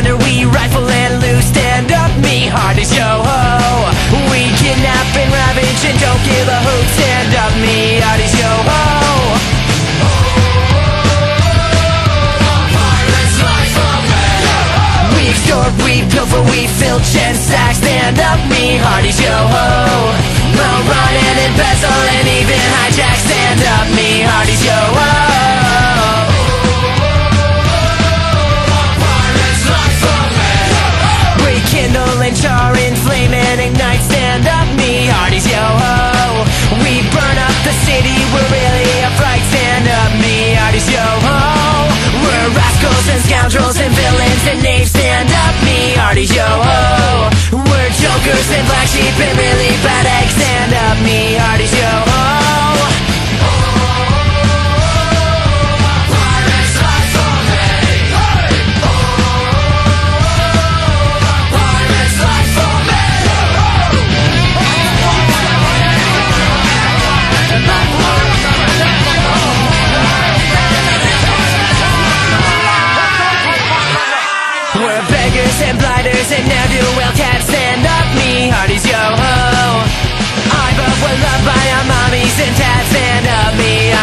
plunder, we rifle and loot. Stand up, me hearties, yo-ho. We kidnap and ravage and don't give a hoot. Stand up, me hearties, yo-ho. We extort, we pilfer, we filch and sack. Stand up, me hearties, yo-ho. We'll run and embezzle and even hijack. Stand up, me hearties, yo-ho. We kindle and char and flame and ignite. Stand up, me hearties, yo-ho. We burn up the city, we're really a fright. Stand up, me hearties, yo-ho. We're rascals and scoundrels and villains and knaves. Stand up, me hearties, yo-ho. We're jokers and black sheep and really bad eggs. Stand up, me hearties, yo-ho. We're beggars and blighters and ne'er-do-well cats. Stand up, me hearties, yo-ho. I but we're loved by our mommies and dads. Stand up, me